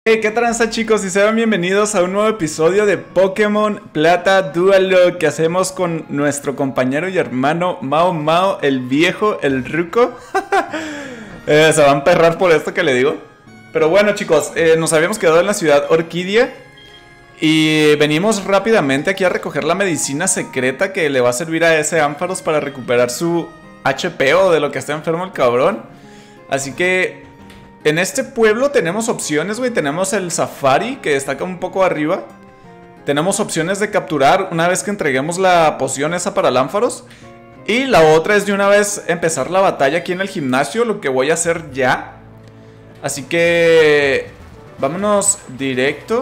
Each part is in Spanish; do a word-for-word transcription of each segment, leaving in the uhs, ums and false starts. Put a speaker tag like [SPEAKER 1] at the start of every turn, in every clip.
[SPEAKER 1] Hey, ¿qué tranza, chicos? Y sean bienvenidos a un nuevo episodio de Pokémon Plata Dualogue que hacemos con nuestro compañero y hermano Mao Mao, el viejo, el ruco. eh, Se va a emperrar por esto que le digo. Pero bueno, chicos, eh, nos habíamos quedado en la ciudad Orquídea y venimos rápidamente aquí a recoger la medicina secreta que le va a servir a ese Ampharos para recuperar su H P o de lo que está enfermo el cabrón. Así que en este pueblo tenemos opciones, güey. Tenemos el Safari, que está acá un poco arriba. Tenemos opciones de capturar una vez que entreguemos la poción esa para el Ampharos. Y la otra es de una vez empezar la batalla aquí en el gimnasio, lo que voy a hacer ya. Así que vámonos directo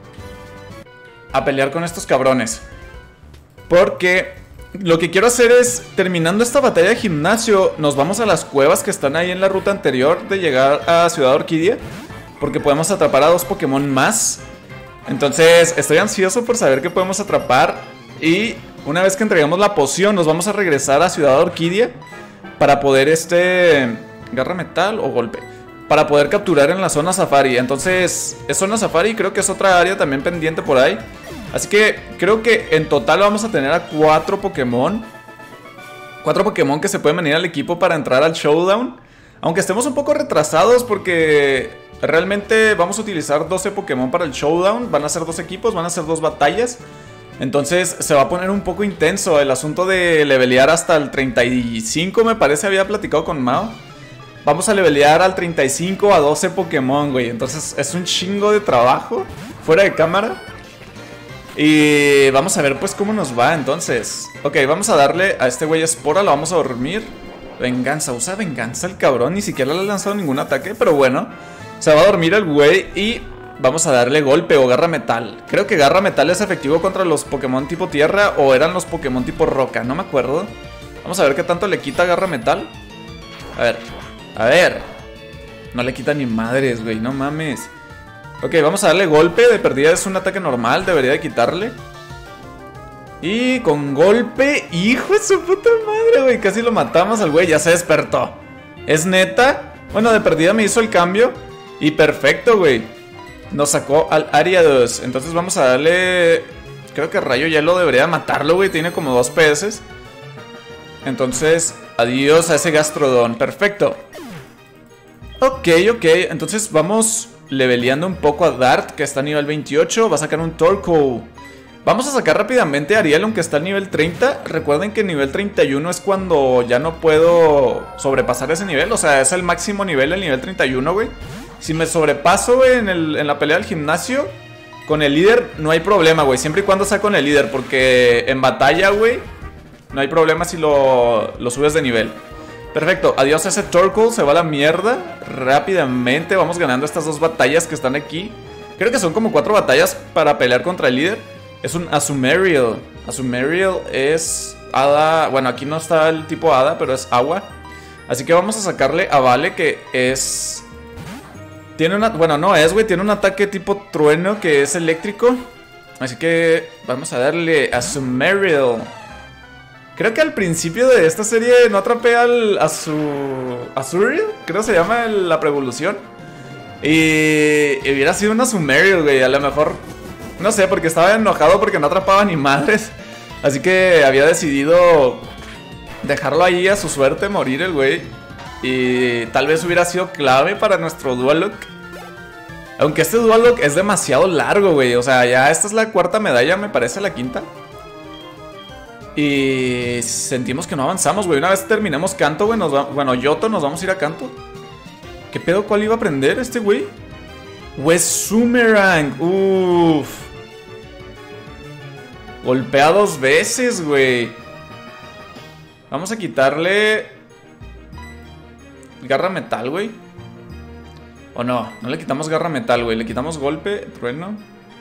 [SPEAKER 1] a pelear con estos cabrones, porque lo que quiero hacer es, terminando esta batalla de gimnasio, nos vamos a las cuevas que están ahí en la ruta anterior de llegar a Ciudad Orquídea, porque podemos atrapar a dos Pokémon más. Entonces estoy ansioso por saber qué podemos atrapar. Y una vez que entreguemos la poción, nos vamos a regresar a Ciudad Orquídea para poder este... garra metal o golpe, para poder capturar en la zona Safari. Entonces, es zona Safari, creo que es otra área también pendiente por ahí. Así que creo que en total vamos a tener a cuatro Pokémon. Cuatro Pokémon que se pueden venir al equipo para entrar al Showdown. Aunque estemos un poco retrasados porque realmente vamos a utilizar doce Pokémon para el Showdown. Van a ser dos equipos, van a ser dos batallas. Entonces se va a poner un poco intenso el asunto de levelear hasta el treinta y cinco, me parece, había platicado con Mao. Vamos a levelear al treinta y cinco a doce Pokémon, güey. Entonces es un chingo de trabajo fuera de cámara. Y vamos a ver pues cómo nos va entonces. Ok, vamos a darle a este güey espora, lo vamos a dormir. Venganza, usa venganza el cabrón. Ni siquiera le ha lanzado ningún ataque, pero bueno. Se va a dormir el güey y vamos a darle golpe o garra metal. Creo que garra metal es efectivo contra los Pokémon tipo tierra, o eran los Pokémon tipo roca, no me acuerdo. Vamos a ver qué tanto le quita garra metal. A ver, a ver. No le quita ni madres, güey, no mames. Ok, vamos a darle golpe, de perdida es un ataque normal, debería de quitarle. Y con golpe, hijo de su puta madre, güey, casi lo matamos al güey, ya se despertó. ¿Es neta? Bueno, de perdida me hizo el cambio y perfecto, güey. Nos sacó al área dos, entonces vamos a darle... creo que rayo hielo debería matarlo, güey, tiene como dos P S. Entonces, adiós a ese Gastrodon, perfecto. Ok, ok, entonces vamos leveleando un poco a Dart, que está a nivel veintiocho. Va a sacar un Torkoal. Vamos a sacar rápidamente a Ariel, aunque está a nivel treinta. Recuerden que nivel treinta y uno es cuando ya no puedo sobrepasar ese nivel. O sea, es el máximo nivel, el nivel treinta y uno, güey. Si me sobrepaso, güey, en, el, en la pelea del gimnasio con el líder, no hay problema, güey. Siempre y cuando sea con el líder, porque en batalla, güey, no hay problema si lo, lo subes de nivel. Perfecto, adiós a ese Torkoal, se va a la mierda. Rápidamente vamos ganando estas dos batallas que están aquí. Creo que son como cuatro batallas para pelear contra el líder. Es un Azumarill. Azumarill es hada. Bueno, aquí no está el tipo hada, pero es agua. Así que vamos a sacarle a Vale, que es... tiene una... bueno, no es, güey, tiene un ataque tipo trueno que es eléctrico. Así que vamos a darle a Azumarill. Creo que al principio de esta serie no atrapé al Azu... Azurill, creo se llama el, la preevolución. Y... y hubiera sido un Azumarill, güey, a lo mejor... no sé, porque estaba enojado porque no atrapaba ni madres. Así que había decidido dejarlo ahí a su suerte, morir el güey. Y tal vez hubiera sido clave para nuestro Dualogue. Aunque este Dualogue es demasiado largo, güey. O sea, ya esta es la cuarta medalla, me parece, la quinta. Y sentimos que no avanzamos, güey. Una vez terminemos Kanto, güey, nos va... bueno, Yoto, nos vamos a ir a Kanto. ¿Qué pedo? ¿Cuál iba a aprender este güey? Wesumerang. Uff. Golpea dos veces, güey. Vamos a quitarle garra metal, güey. O no, no le quitamos garra metal, güey. Le quitamos golpe, trueno.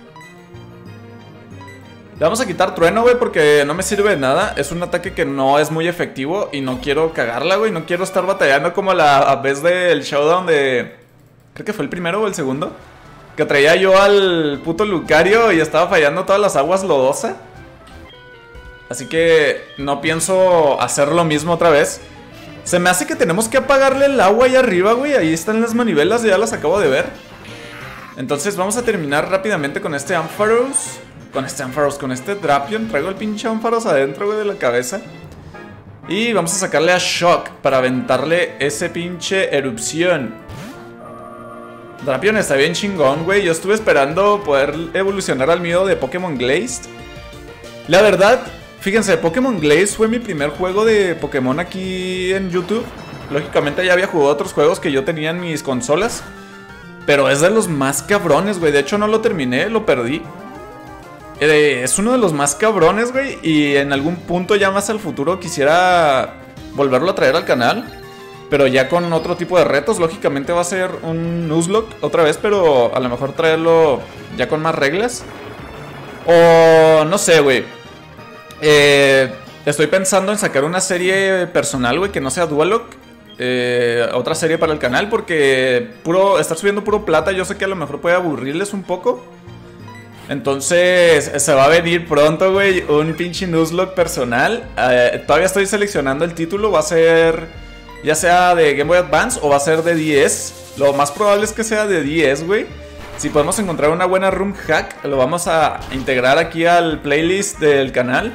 [SPEAKER 1] Le vamos a quitar trueno, güey, porque no me sirve de nada. Es un ataque que no es muy efectivo y no quiero cagarla, güey. No quiero estar batallando como la vez del Showdown de... creo que fue el primero o el segundo, que traía yo al puto Lucario y estaba fallando todas las aguas lodosa. Así que no pienso hacer lo mismo otra vez. Se me hace que tenemos que apagarle el agua ahí arriba, güey. Ahí están las manivelas, ya las acabo de ver. Entonces vamos a terminar rápidamente con este Ampharos. Con este Ampharos, con este Drapion. Traigo el pinche Ampharos adentro, güey, de la cabeza. Y vamos a sacarle a Shock para aventarle ese pinche erupción. Drapion está bien chingón, güey. Yo estuve esperando poder evolucionar al mío de Pokémon Glazed. La verdad, fíjense, Pokémon Glazed fue mi primer juego de Pokémon aquí en YouTube. Lógicamente ya había jugado otros juegos que yo tenía en mis consolas, pero es de los más cabrones, güey. De hecho no lo terminé, lo perdí. eh, Es uno de los más cabrones, güey. Y en algún punto ya más al futuro quisiera volverlo a traer al canal, pero ya con otro tipo de retos. Lógicamente va a ser un Nuzlocke otra vez, pero a lo mejor traerlo ya con más reglas. O no sé, güey. Eh, estoy pensando en sacar una serie personal, güey, que no sea Dualoc. Eh, otra serie para el canal, porque puro estar subiendo puro plata, yo sé que a lo mejor puede aburrirles un poco. Entonces se va a venir pronto, güey, un pinche Nuzlocke personal. eh, Todavía estoy seleccionando el título. Va a ser ya sea de Game Boy Advance o va a ser de diez. Lo más probable es que sea de diez, güey. Si podemos encontrar una buena room hack, lo vamos a integrar aquí al playlist del canal.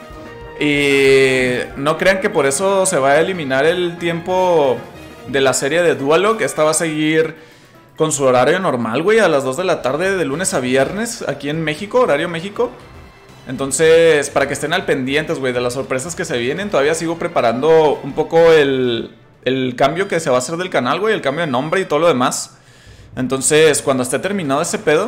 [SPEAKER 1] Y no crean que por eso se va a eliminar el tiempo de la serie de Dualoc. Esta va a seguir con su horario normal, güey, a las dos de la tarde de lunes a viernes aquí en México, horario México. Entonces, para que estén al pendientes, güey, de las sorpresas que se vienen. Todavía sigo preparando un poco el, el cambio que se va a hacer del canal, güey, el cambio de nombre y todo lo demás. Entonces, cuando esté terminado ese pedo,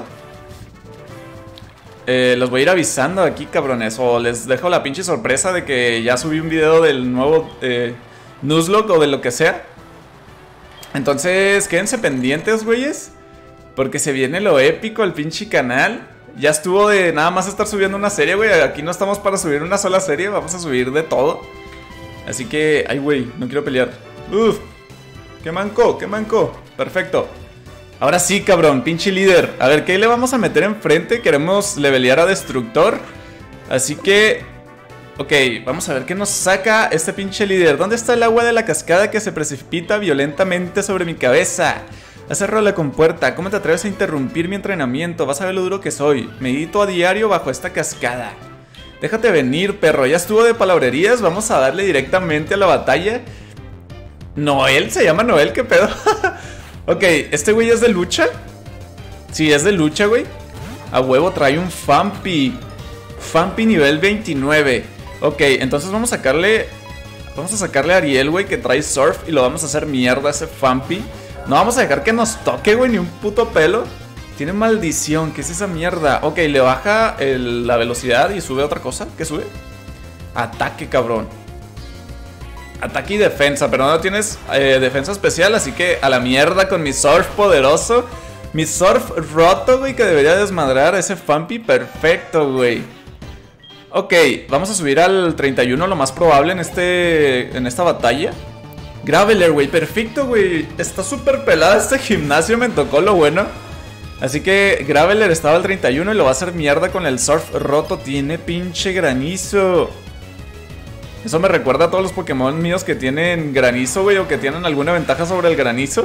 [SPEAKER 1] Eh, los voy a ir avisando aquí, cabrones. O les dejo la pinche sorpresa de que ya subí un video del nuevo eh, Nuzlocke o de lo que sea. Entonces, quédense pendientes, güeyes, porque se viene lo épico el pinche canal. Ya estuvo de nada más estar subiendo una serie, güey. Aquí no estamos para subir una sola serie, vamos a subir de todo. Así que, ay, güey, no quiero pelear. Uf, qué manco, qué manco. Perfecto. Ahora sí, cabrón, pinche líder. A ver, ¿qué le vamos a meter enfrente? Queremos levelear a Destructor. Así que... ok, vamos a ver qué nos saca este pinche líder. ¿Dónde está el agua de la cascada que se precipita violentamente sobre mi cabeza? Cerró la compuerta. ¿Cómo te atreves a interrumpir mi entrenamiento? Vas a ver lo duro que soy. Medito a diario bajo esta cascada. Déjate venir, perro. Ya estuvo de palabrerías. Vamos a darle directamente a la batalla. Noel, se llama Noel, ¿qué pedo? Ok, ¿este güey es de lucha? Sí, es de lucha, güey. A huevo trae un Fampi. Fampi nivel veintinueve. Ok, entonces vamos a sacarle... Vamos a sacarle a Ariel, güey, que trae Surf. Y lo vamos a hacer mierda a ese Fampi. No vamos a dejar que nos toque, güey, ni un puto pelo. Tiene maldición, ¿qué es esa mierda? Ok, le baja el, la velocidad y sube otra cosa. ¿Qué sube? Ataque, cabrón. Ataque y defensa, pero no tienes eh, defensa especial, así que a la mierda con mi Surf poderoso. Mi Surf roto, güey, que debería desmadrar a ese Fampi. Perfecto, güey. Ok, vamos a subir al treinta y uno, lo más probable en, este, en esta batalla. Graveler, güey, perfecto, güey. Está súper pelada este gimnasio, me tocó lo bueno. Así que Graveler estaba al treinta y uno y lo va a hacer mierda con el Surf roto. Tiene pinche granizo. Eso me recuerda a todos los Pokémon míos que tienen granizo, güey, o que tienen alguna ventaja sobre el granizo.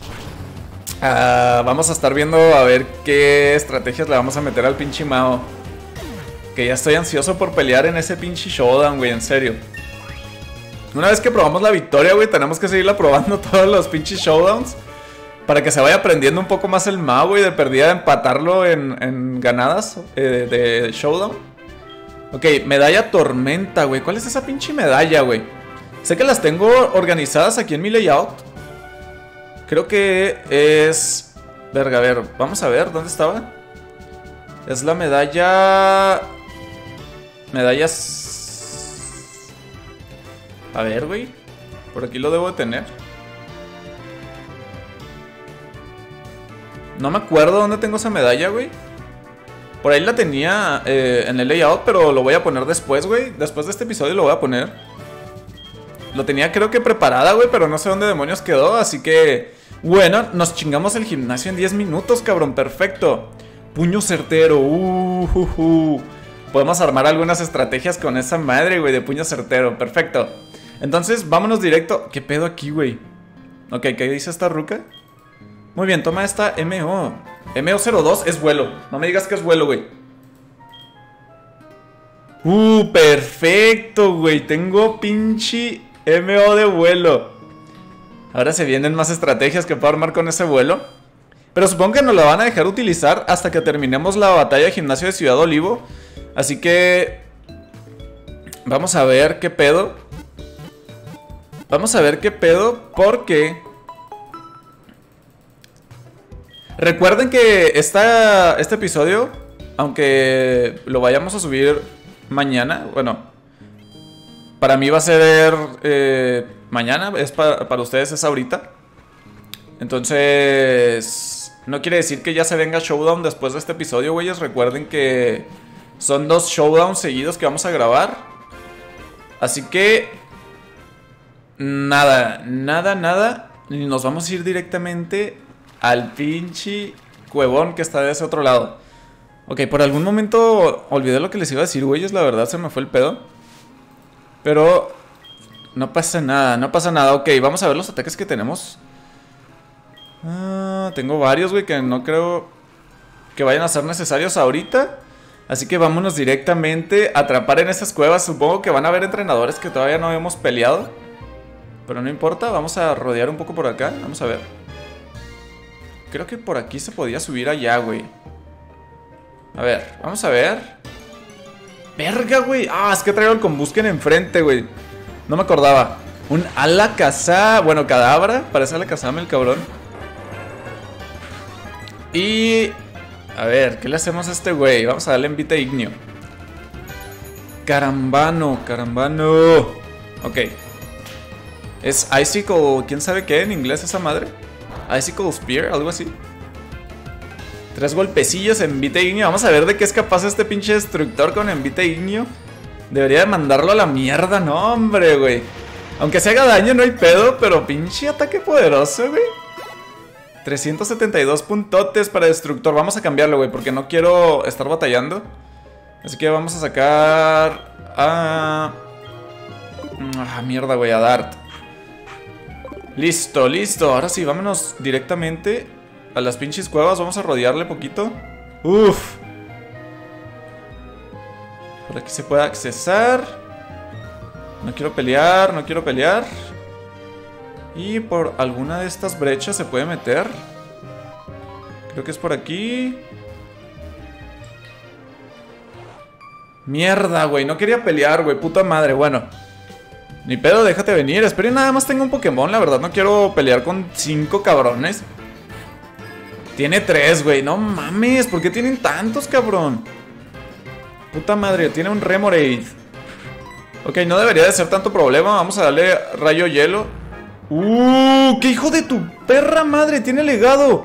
[SPEAKER 1] uh, Vamos a estar viendo a ver qué estrategias le vamos a meter al pinche Mao. Que ya estoy ansioso por pelear en ese pinche showdown, güey, en serio. Una vez que probamos la victoria, güey, tenemos que seguirla probando todos los pinches showdowns, para que se vaya aprendiendo un poco más el Mao, güey, de perdida de empatarlo en, en ganadas eh, de showdown. Ok, medalla tormenta, güey. ¿Cuál es esa pinche medalla, güey? Sé que las tengo organizadas aquí en mi layout. Creo que es... verga, a ver, vamos a ver, ¿dónde estaba? Es la medalla... Medallas... A ver, güey. Por aquí lo debo de tener. No me acuerdo dónde tengo esa medalla, güey. Por ahí la tenía eh, en el layout, pero lo voy a poner después, güey. Después de este episodio lo voy a poner. Lo tenía creo que preparada, güey, pero no sé dónde demonios quedó, así que... bueno, nos chingamos el gimnasio en diez minutos, cabrón, perfecto. Puño certero, uh, uh, uh. Podemos armar algunas estrategias con esa madre, güey, de puño certero, perfecto. Entonces, vámonos directo. ¿Qué pedo aquí, güey? Ok, ¿qué dice esta ruca? Muy bien, toma esta M O. M O cero dos es vuelo. No me digas que es vuelo, güey. Uh, perfecto, güey. Tengo pinche M O de vuelo. Ahora se vienen más estrategias que puedo armar con ese vuelo. Pero supongo que nos la van a dejar utilizar hasta que terminemos la batalla de gimnasio de Ciudad Olivo. Así que... vamos a ver qué pedo. Vamos a ver qué pedo porque... recuerden que esta, este episodio, aunque lo vayamos a subir mañana, bueno, para mí va a ser eh, mañana, es para, para ustedes es ahorita. Entonces, no quiere decir que ya se venga Showdown después de este episodio, güeyes. Recuerden que son dos Showdowns seguidos que vamos a grabar. Así que, nada, nada, nada. Y nos vamos a ir directamente al pinche cuevón que está de ese otro lado. Ok, por algún momento olvidé lo que les iba a decir, güeyes. La verdad se me fue el pedo. Pero no pasa nada, no pasa nada. Ok, vamos a ver los ataques que tenemos. Ah, tengo varios, güey, que no creo que vayan a ser necesarios ahorita. Así que vámonos directamente a atrapar en esas cuevas. Supongo que van a haber entrenadores que todavía no hemos peleado, pero no importa, vamos a rodear un poco por acá. Vamos a ver. Creo que por aquí se podía subir allá, güey. A ver, vamos a ver. Verga, güey. Ah, es que traigo el combusken enfrente, güey. No me acordaba. Un Alakazam. Bueno, Kadabra. Parece Alakazam el cabrón. Y... a ver, ¿qué le hacemos a este güey? Vamos a darle envite ignio. Carambano, carambano. Ok. Es Icicle, ¿quién sabe qué en inglés esa madre? Icicle Spear, algo así. Tres golpecillos, envite ignio. Vamos a ver de qué es capaz este pinche destructor con envite ignio. Debería de mandarlo a la mierda, no, hombre, güey. Aunque se haga daño no hay pedo, pero pinche ataque poderoso, güey. trescientos setenta y dos puntotes para destructor. Vamos a cambiarlo, güey, porque no quiero estar batallando. Así que vamos a sacar a... ah, mierda, güey, a Dart. Listo, listo. Ahora sí, vámonos directamente a las pinches cuevas. Vamos a rodearle poquito. Uf. Por aquí se puede accesar. No quiero pelear, no quiero pelear. Y por alguna de estas brechas se puede meter. Creo que es por aquí. Mierda, güey. No quería pelear, güey. Puta madre. Bueno. Ni pedo, déjate venir. Esperen, nada más tengo un Pokémon. La verdad no quiero pelear con cinco cabrones. Tiene tres, güey. No mames. ¿Por qué tienen tantos, cabrón? Puta madre. Tiene un Remoraid. Ok, no debería de ser tanto problema. Vamos a darle rayo hielo. ¡Uh! ¡Qué hijo de tu perra madre! ¡Tiene legado!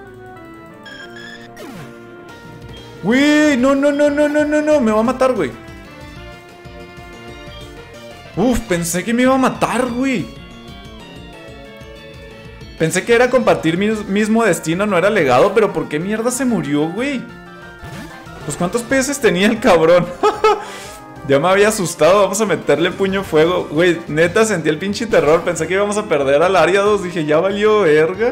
[SPEAKER 1] ¡Güey! No, no, no, no, no, no, no. Me va a matar, güey. Uf, pensé que me iba a matar, güey. Pensé que era compartir mi mismo destino, no era legado. Pero ¿por qué mierda se murió, güey? Pues ¿cuántos peces tenía el cabrón? Ya me había asustado, vamos a meterle puño fuego. Güey, neta sentí el pinche terror. Pensé que íbamos a perder al área dos. Dije, ya valió verga.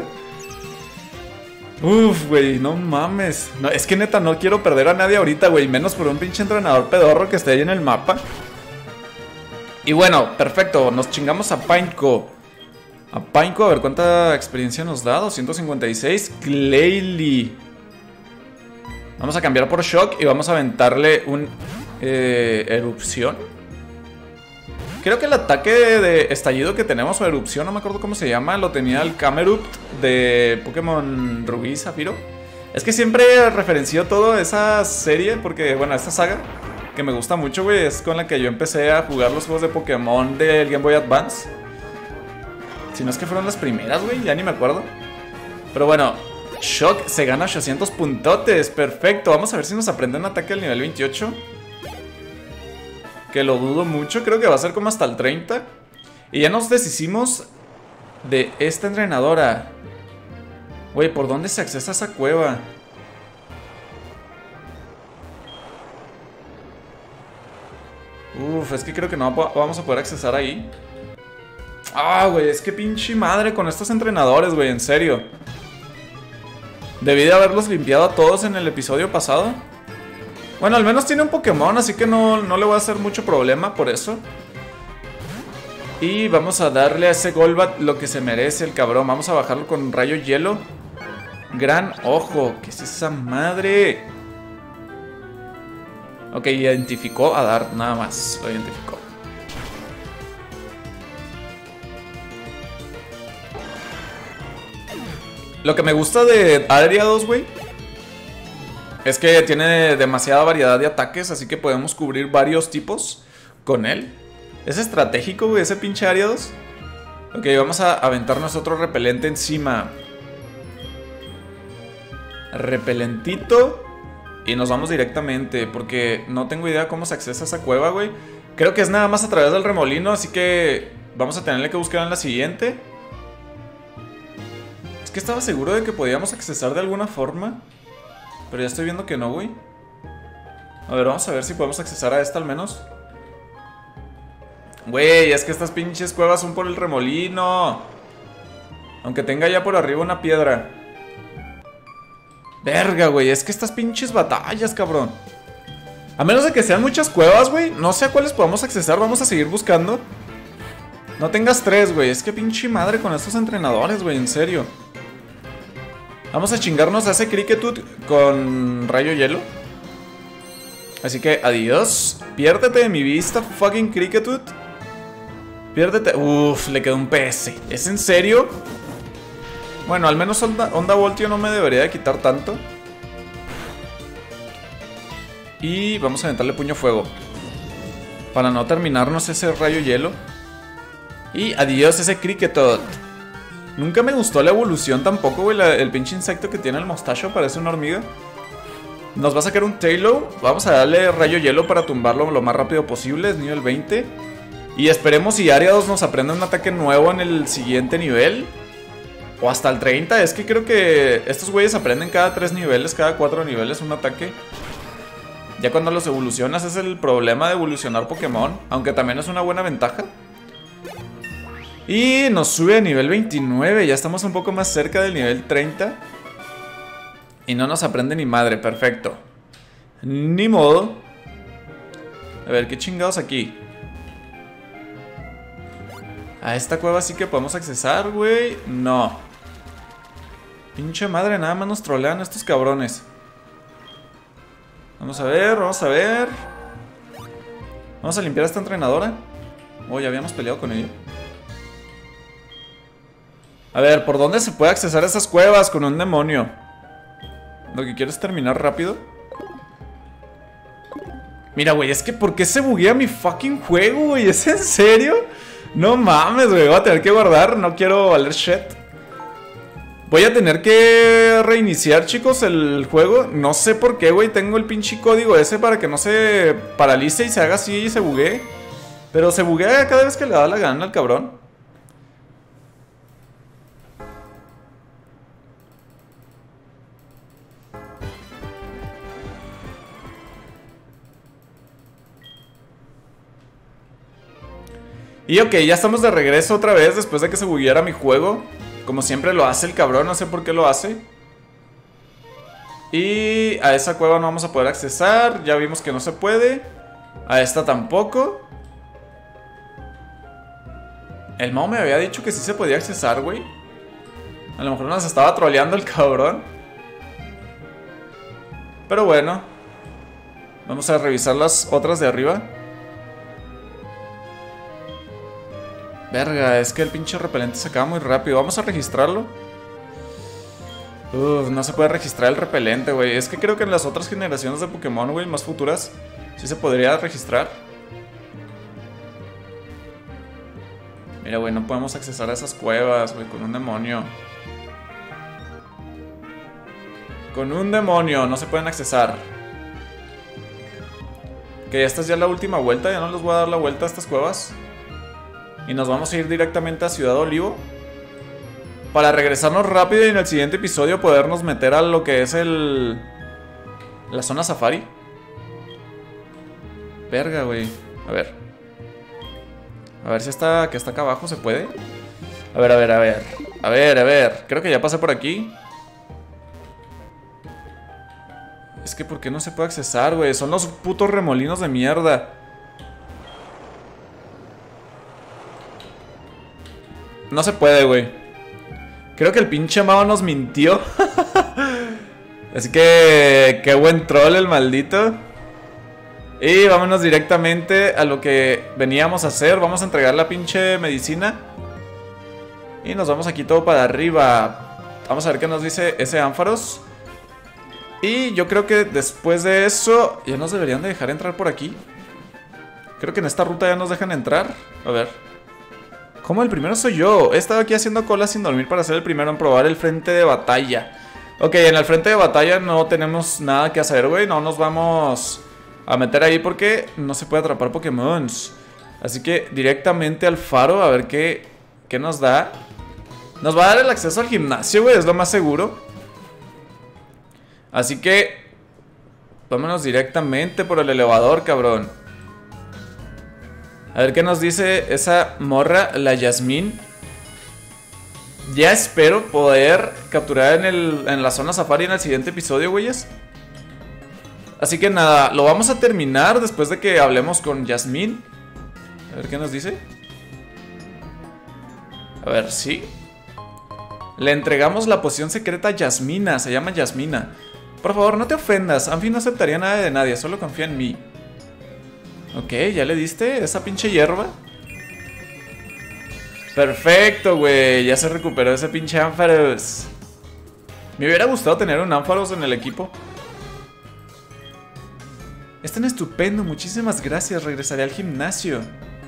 [SPEAKER 1] Uf, güey, no mames. No, es que neta no quiero perder a nadie ahorita, güey. Menos por un pinche entrenador pedorro que esté ahí en el mapa. Y bueno, perfecto, nos chingamos a Pineco. A Pineco, a ver cuánta experiencia nos da. doscientos cincuenta y seis. Clayly. Vamos a cambiar por Shock y vamos a aventarle un... Eh, erupción. Creo que el ataque de estallido que tenemos, o erupción, no me acuerdo cómo se llama, lo tenía el Camerupt de Pokémon Rubí y Zafiro. Es que siempre referencio todo esa serie, porque, bueno, esta saga que me gusta mucho, güey, es con la que yo empecé a jugar los juegos de Pokémon del Game Boy Advance. Si no es que fueron las primeras, güey, ya ni me acuerdo. Pero bueno, Shock se gana ochocientos puntotes, perfecto. Vamos a ver si nos aprende un ataque al nivel veintiocho. Que lo dudo mucho, creo que va a ser como hasta el treinta. Y ya nos deshicimos de esta entrenadora. Güey, ¿por dónde se accesa a esa cueva? Uf, es que creo que no vamos a poder accesar ahí. Ah, güey, es que pinche madre con estos entrenadores, güey, en serio. Debí de haberlos limpiado a todos en el episodio pasado. Bueno, al menos tiene un Pokémon, así que no, no le voy a hacer mucho problema por eso. Y vamos a darle a ese Golbat lo que se merece el cabrón. Vamos a bajarlo con rayo hielo. Gran ojo, ¿qué es esa madre? Ok, identificó a Dart, nada más. Lo identificó. Lo que me gusta de Ariados, güey, es que tiene demasiada variedad de ataques, así que podemos cubrir varios tipos con él. Es estratégico, güey, ese pinche Ariados. Ok, vamos a aventarnos otro repelente encima. Repelentito. Y nos vamos directamente, porque no tengo idea cómo se accesa a esa cueva, güey. Creo que es nada más a través del remolino, así que vamos a tenerle que buscar en la siguiente. Es que estaba seguro de que podíamos accesar de alguna forma, pero ya estoy viendo que no, güey. A ver, vamos a ver si podemos accesar a esta al menos. Güey, es que estas pinches cuevas son por el remolino. Aunque tenga ya por arriba una piedra. Verga, güey, es que estas pinches batallas, cabrón. A menos de que sean muchas cuevas, güey, no sé a cuáles podamos accesar. Vamos a seguir buscando. No tengas tres, güey, es que pinche madre con estos entrenadores, güey, en serio. Vamos a chingarnos a ese Cricketwood con rayo hielo. Así que adiós. Piérdete de mi vista, fucking Cricketwood. Piérdete. Uff, le quedó un P S. ¿Es en serio? Bueno, al menos Onda, Onda Voltio no me debería de quitar tanto. Y vamos a aventarle puño fuego para no terminarnos ese rayo hielo. Y adiós ese Cricketwood. Nunca me gustó la evolución tampoco, güey. El pinche insecto que tiene el mostacho parece una hormiga. Nos va a sacar un Taillow. Vamos a darle rayo hielo para tumbarlo lo más rápido posible. Es nivel veinte. Y esperemos si Ariados nos aprende un ataque nuevo en el siguiente nivel. O hasta el treinta. Es que creo que estos güeyes aprenden cada tres niveles, cada cuatro niveles un ataque. Ya cuando los evolucionas es el problema de evolucionar Pokémon. Aunque también es una buena ventaja. Y nos sube a nivel veintinueve. Ya estamos un poco más cerca del nivel treinta. Y no nos aprende ni madre, perfecto. Ni modo. A ver, ¿qué chingados aquí? A esta cueva sí que podemos accesar, güey. No. Pinche madre, nada más nos trolean estos cabrones. Vamos a ver, vamos a ver. Vamos a limpiar a esta entrenadora. Oh, ya habíamos peleado con ella. A ver, ¿por dónde se puede accesar a esas cuevas con un demonio? Lo que quiero es terminar rápido. Mira, güey, es que ¿por qué se buguea mi fucking juego, güey? ¿Es en serio? No mames, güey, voy a tener que guardar. No quiero valer shit. Voy a tener que reiniciar, chicos, el juego. No sé por qué, güey, tengo el pinche código ese para que no se paralice y se haga así y se buguee. Pero se buguea cada vez que le da la gana al cabrón. Y ok, ya estamos de regreso otra vez después de que se bugueara mi juego. Como siempre lo hace el cabrón, no sé por qué lo hace. Y a esa cueva no vamos a poder accesar. Ya vimos que no se puede. A esta tampoco. El Mao me había dicho que sí se podía accesar, güey. A lo mejor nos estaba troleando el cabrón. Pero bueno. Vamos a revisar las otras de arriba. Verga, es que el pinche repelente se acaba muy rápido. Vamos a registrarlo. Uf, no se puede registrar el repelente, güey. Es que creo que en las otras generaciones de Pokémon, güey, más futuras, sí se podría registrar. Mira, güey, no podemos accesar a esas cuevas, güey, con un demonio. Con un demonio, no se pueden accesar. Ok, esta es ya la última vuelta. Ya no les voy a dar la vuelta a estas cuevas. Y nos vamos a ir directamente a Ciudad Olivo. Para regresarnos rápido y en el siguiente episodio podernos meter a lo que es el... la zona safari. Verga, güey. A ver. A ver si esta que está acá abajo se puede. A ver, a ver, a ver. A ver, a ver. Creo que ya pasé por aquí. Es que ¿por qué no se puede accesar, güey? Son los putos remolinos de mierda. No se puede, güey. Creo que el pinche Mao nos mintió. Así que... qué buen troll el maldito. Y vámonos directamente a lo que veníamos a hacer. Vamos a entregar la pinche medicina. Y nos vamos aquí todo para arriba. Vamos a ver qué nos dice ese ánfaros. Y yo creo que después de eso ya nos deberían de dejar entrar por aquí. Creo que en esta ruta ya nos dejan entrar. A ver. ¿Cómo el primero soy yo? He estado aquí haciendo cola sin dormir para ser el primero en probar el frente de batalla. Ok, en el frente de batalla no tenemos nada que hacer, güey. No nos vamos a meter ahí porque no se puede atrapar Pokémon. Así que directamente al faro a ver qué, qué nos da. Nos va a dar el acceso al gimnasio, güey. Es lo más seguro. Así que vámonos directamente por el elevador, cabrón. A ver qué nos dice esa morra, la Yasmín. Ya espero poder capturar en, el, en la zona safari en el siguiente episodio, güeyes. Así que nada, lo vamos a terminar después de que hablemos con Yasmín. A ver qué nos dice. A ver, sí. Le entregamos la poción secreta a Yasmina. Se llama Yasmina. Por favor, no te ofendas. Anfi no aceptaría nada de nadie. Solo confía en mí. Ok, ¿ya le diste esa pinche hierba? Perfecto, güey. Ya se recuperó ese pinche ánfaros. Me hubiera gustado tener un ánfaros en el equipo. Están estupendo. Muchísimas gracias. Regresaré al gimnasio.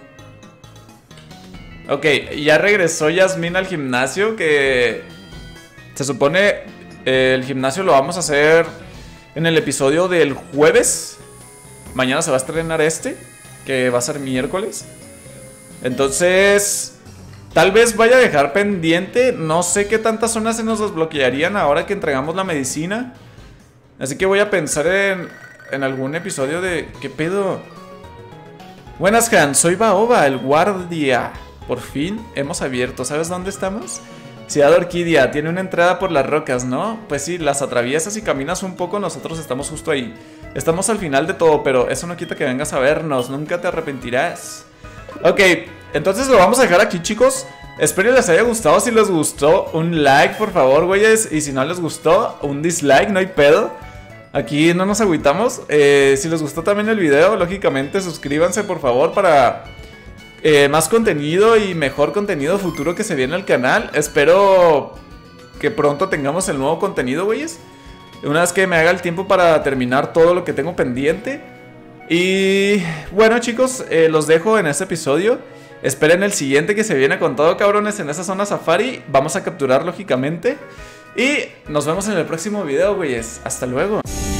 [SPEAKER 1] Ok, ya regresó Yasmín al gimnasio. Que se supone eh, el gimnasio lo vamos a hacer en el episodio del jueves. Mañana se va a estrenar este, que va a ser miércoles. Entonces, tal vez vaya a dejar pendiente. No sé qué tantas zonas se nos desbloquearían ahora que entregamos la medicina. Así que voy a pensar en, en algún episodio de... ¿Qué pedo? Buenas, Han, soy Baoba, el guardia. Por fin hemos abierto. ¿Sabes dónde estamos? Ciudad Orquídea, tiene una entrada por las rocas, ¿no? Pues sí, las atraviesas y caminas un poco. Nosotros estamos justo ahí. Estamos al final de todo, pero eso no quita que vengas a vernos. Nunca te arrepentirás. Ok, entonces lo vamos a dejar aquí, chicos. Espero les haya gustado. Si les gustó, un like, por favor, güeyes. Y si no les gustó, un dislike, no hay pedo. Aquí no nos agüitamos. eh, Si les gustó también el video, lógicamente suscríbanse, por favor, para... Eh, más contenido y mejor contenido futuro que se viene al canal. Espero que pronto tengamos el nuevo contenido, güeyes. Una vez que me haga el tiempo para terminar todo lo que tengo pendiente. Y bueno, chicos, eh, los dejo en este episodio. Esperen el siguiente que se viene con todo, cabrones, en esa zona safari. Vamos a capturar, lógicamente. Y nos vemos en el próximo video, güeyes. Hasta luego.